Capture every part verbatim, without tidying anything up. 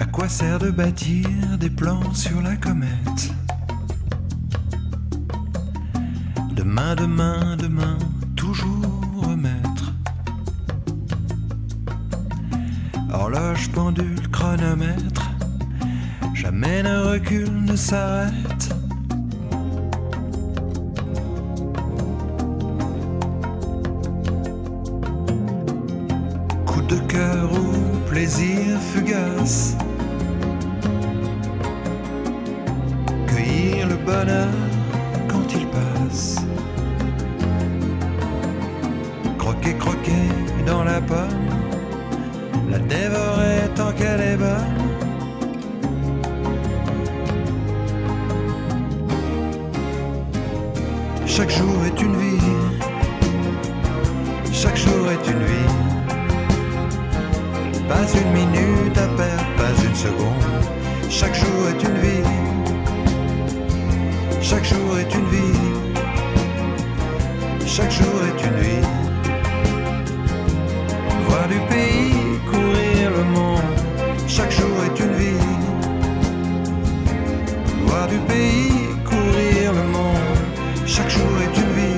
À quoi sert de bâtir des plans sur la comète? Demain, demain, demain, toujours remettre. Horloge, pendule, chronomètre, jamais ne recule, ne s'arrête. Coup de cœur ou plaisir fugace, cueillir le bonheur quand il passe. Croquer, croquer dans la pomme, la dévorer tant qu'elle est bonne. Chaque jour est une vie, chaque jour est une vie. Pas une minute à perdre, pas une seconde. Chaque jour est une vie, chaque jour est une vie, chaque jour est une vie. Voir du pays, courir le monde, chaque jour est une vie. Voir du pays, courir le monde, chaque jour est une vie.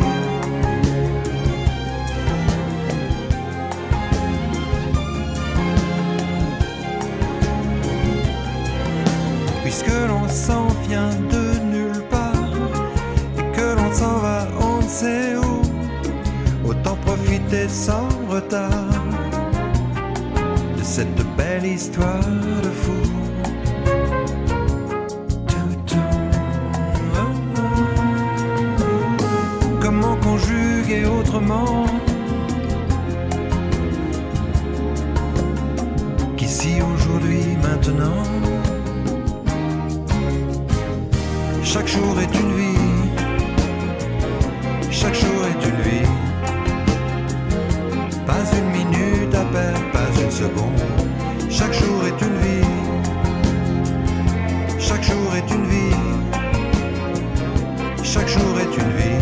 Puisque l'on s'en vient de nulle part et que l'on s'en va on ne sait où, autant profiter sans retard de cette belle histoire de fou. Comment conjuguer autrement qu'ici, aujourd'hui, maintenant? Chaque jour est une vie, chaque jour est une vie. Pas une minute à perdre, pas une seconde. Chaque jour est une vie, chaque jour est une vie, chaque jour est une vie.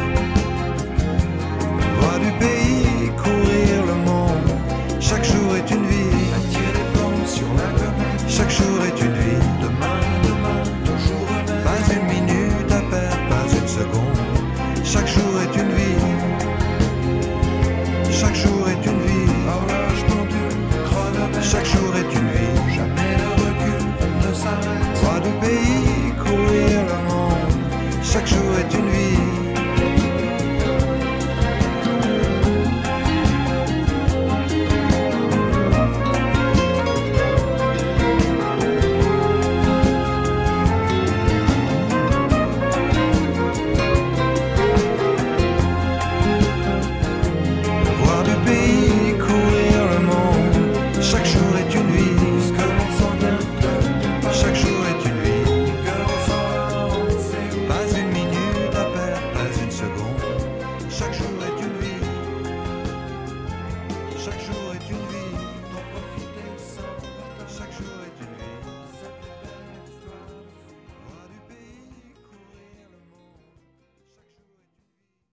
Voir du pays, courir le monde, chaque jour est une vie. Attirer des bombes sur la comète, chaque jour est une vie. Demain, demain, toujours remettre. Pas une minute à perdre, pas une seconde. Chaque jour est une vie, chaque jour est une vie. Horloge, pendule, chronomètre, chaque jour est une vie. Jamais ne recule, ne s'arrête. Voir du pays, courir le monde, chaque jour est une vie. Chaque jour